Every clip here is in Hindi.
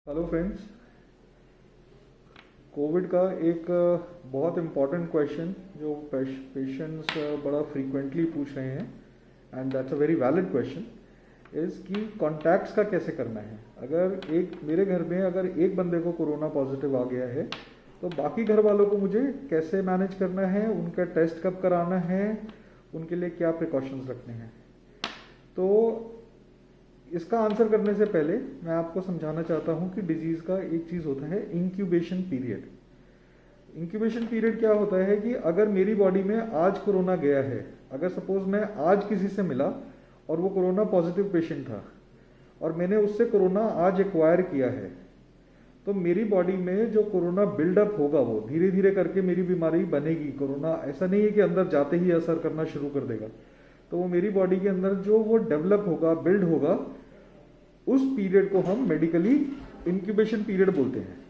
Hello friends. कोविड का एक बहुत इम्पॉर्टेंट क्वेश्चन जो पेशेंट्स बड़ा फ्रीक्वेंटली पूछ रहे हैं, and that's a very valid question, is कि कॉन्टैक्ट्स का कैसे करना है। अगर मेरे घर में अगर एक बंदे को कोरोना पॉजिटिव आ गया है तो बाकी घर वालों को मुझे कैसे मैनेज करना है, उनका टेस्ट कब कराना है, उनके लिए क्या प्रिकॉशंस रखने हैं। तो इसका आंसर करने से पहले मैं आपको समझाना चाहता हूं कि डिजीज़ का एक चीज़ होता है इंक्यूबेशन पीरियड। इंक्यूबेशन पीरियड क्या होता है कि अगर मेरी बॉडी में आज कोरोना गया है, अगर सपोज मैं आज किसी से मिला और वो कोरोना पॉजिटिव पेशेंट था और मैंने उससे कोरोना आज एक्वायर किया है, तो मेरी बॉडी में जो कोरोना बिल्डअप होगा वो धीरे धीरे करके मेरी बीमारी बनेगी। कोरोना ऐसा नहीं है कि अंदर जाते ही असर करना शुरू कर देगा, तो वो मेरी बॉडी के अंदर जो वो डेवलप होगा, बिल्ड होगा, उस पीरियड को हम मेडिकली इंक्यूबेशन पीरियड बोलते हैं।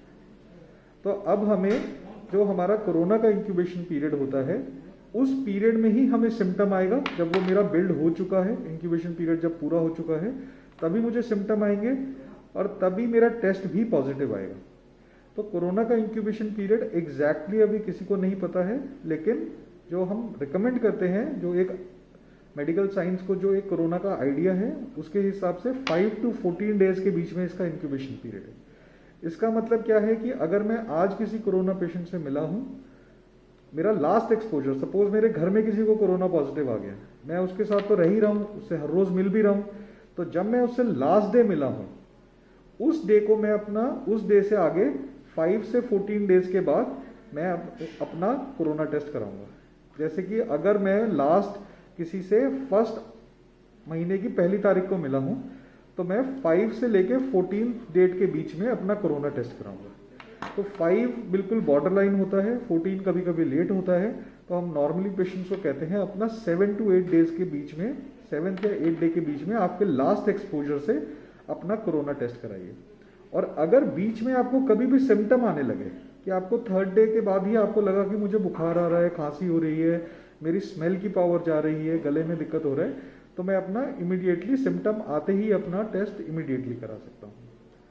तो अब हमें जो हमारा कोरोना का इंक्यूबेशन पीरियड होता है, उस पीरियड में ही हमें सिम्टम आएगा। जब वो मेरा बिल्ड हो चुका है, इंक्यूबेशन पीरियड जब पूरा हो चुका है, तभी मुझे सिम्टम आएंगे और तभी मेरा टेस्ट भी पॉजिटिव आएगा। तो कोरोना का इंक्यूबेशन पीरियड एग्जैक्टली अभी किसी को नहीं पता है, लेकिन जो हम रिकमेंड करते हैं, जो एक मेडिकल साइंस को जो एक कोरोना का आइडिया है, उसके हिसाब से 5 to 14 डेज के बीच में इसका इंक्यूबेशन पीरियड है। इसका मतलब क्या है कि अगर मैं आज किसी कोरोना पेशेंट से मिला हूं, मेरा लास्ट एक्सपोजर, सपोज मेरे घर में किसी को कोरोना पॉजिटिव आ गया, मैं उसके साथ तो रह ही रहा हूं, उससे हर रोज मिल भी रहा हूं, तो जब मैं उससे लास्ट डे मिला हूं, उस डे को मैं उस डे से आगे 5 से 14 डेज के बाद मैं अपना कोरोना टेस्ट कराऊंगा। जैसे कि अगर मैं लास्ट किसी से 1 महीने की पहली तारीख को मिला हूं, तो मैं 5 से लेके 14 डेट के बीच में अपना कोरोना टेस्ट कराऊंगा। तो 5 बिल्कुल बॉर्डर लाइन होता है, 14 कभी कभी लेट होता है, तो हम नॉर्मली पेशेंट्स को कहते हैं अपना 7 to 8 डेज के बीच में, 7 या 8 डे के बीच में आपके लास्ट एक्सपोजर से अपना कोरोना टेस्ट कराइए। और अगर बीच में आपको कभी भी सिम्टम आने लगे कि आपको 3rd डे के बाद ही आपको लगा कि मुझे बुखार आ रहा है, खांसी हो रही है, मेरी स्मेल की पावर जा रही है, गले में दिक्कत हो रहा है, तो मैं अपना इमीडिएटली सिम्टम आते ही अपना टेस्ट इमीडिएटली करा सकता हूँ।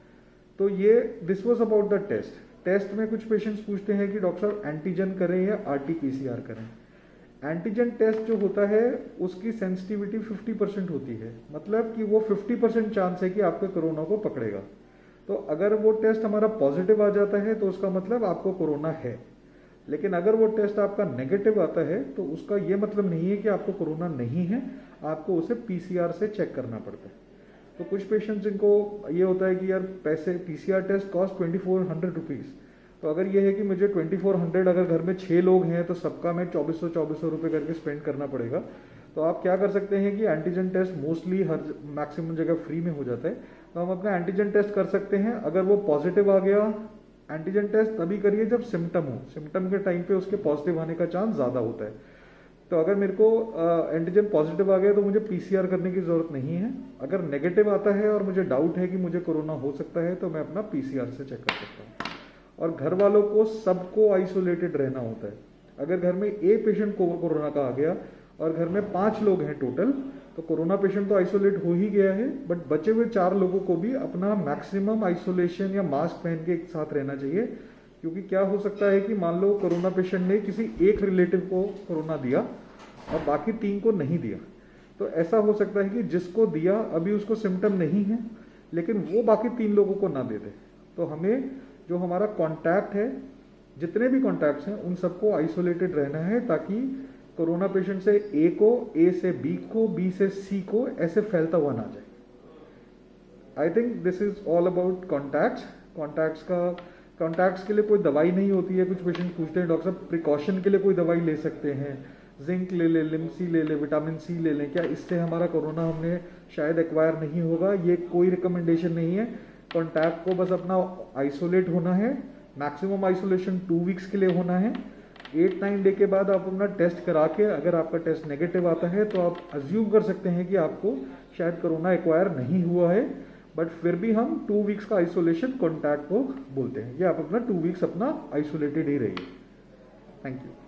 तो ये this was about the test. Test में कुछ पेशेंट्स पूछते हैं कि डॉक्टर साहब एंटीजन करें या RT-PCR करें। एंटीजन टेस्ट जो होता है उसकी सेंसिटिविटी 50% होती है, मतलब कि वो 50% चांस है कि आपके कोरोना को पकड़ेगा। तो अगर वो टेस्ट हमारा पॉजिटिव आ जाता है तो उसका मतलब आपको कोरोना है, लेकिन अगर वो टेस्ट आपका नेगेटिव आता है तो उसका ये मतलब नहीं है कि आपको कोरोना नहीं है, आपको उसे PCR से चेक करना पड़ता है। तो कुछ पेशेंट्स जिनको ये होता है कि यार पैसे, PCR टेस्ट कॉस्ट 2400 रुपीज़, तो अगर ये है कि मुझे 2400, अगर घर में 6 लोग हैं तो सबका मैं 2400 रुपये करके स्पेंड करना पड़ेगा, तो आप क्या कर सकते हैं कि एंटीजन टेस्ट मोस्टली हर मैक्सिमम जगह फ्री में हो जाता है, तो हम अपना एंटीजन टेस्ट कर सकते हैं। अगर वो पॉजिटिव आ गया, एंटीजन टेस्ट तभी करिए जब सिम्टम हो, सिम्टम के टाइम पे उसके पॉजिटिव आने का चांस ज़्यादा होता है। तो अगर मेरे को एंटीजन पॉजिटिव आ गया तो मुझे PCR करने की ज़रूरत नहीं है। अगर नेगेटिव आता है और मुझे डाउट है कि मुझे कोरोना हो सकता है, तो मैं अपना PCR से चेक कर सकता हूँ। और घर वालों को सबको आइसोलेटेड रहना होता है। अगर घर में एक पेशेंट को कोरोना का आ गया और घर में 5 लोग हैं टोटल, तो कोरोना पेशेंट तो आइसोलेट हो ही गया है, बट बचे हुए 4 लोगों को भी अपना मैक्सिमम आइसोलेशन या मास्क पहन के एक साथ रहना चाहिए। क्योंकि क्या हो सकता है कि मान लो कोरोना पेशेंट ने किसी एक रिलेटिव को कोरोना दिया और बाकी 3 को नहीं दिया, तो ऐसा हो सकता है कि जिसको दिया अभी उसको सिम्टम नहीं है, लेकिन वो बाकी 3 लोगों को ना दे दे। तो हमें जो हमारा कॉन्टैक्ट है, जितने भी कॉन्टैक्ट्स हैं, उन सबको आइसोलेटेड रहना है, ताकि कोरोना पेशेंट से A से B को, B से C को ऐसे फैलता हुआ ना जाए। I think this is all about contacts. Contacts के लिए कोई दवाई नहीं होती है। कुछ पेशेंट पूछते हैं डॉक्टर साहब प्रिकॉशन के लिए कोई दवाई ले सकते हैं, जिंक ले ले, लिमसी ले ले, विटामिन C ले लें, क्या इससे हमारा कोरोना हमने शायद एक्वायर नहीं होगा? ये कोई रिकमेंडेशन नहीं है। कॉन्टैक्ट को बस अपना आइसोलेट होना है, मैक्सिमम आइसोलेशन 2 वीक्स के लिए होना है। 8-9 डे के बाद आप अपना टेस्ट करा के, अगर आपका टेस्ट नेगेटिव आता है तो आप अज्यूम कर सकते हैं कि आपको शायद कोरोना एक्वायर नहीं हुआ है, बट फिर भी हम 2 वीक्स का आइसोलेशन कॉन्टैक्ट को बोलते हैं। ये आप अपना 2 वीक्स अपना आइसोलेटेड ही रहिए। Thank you.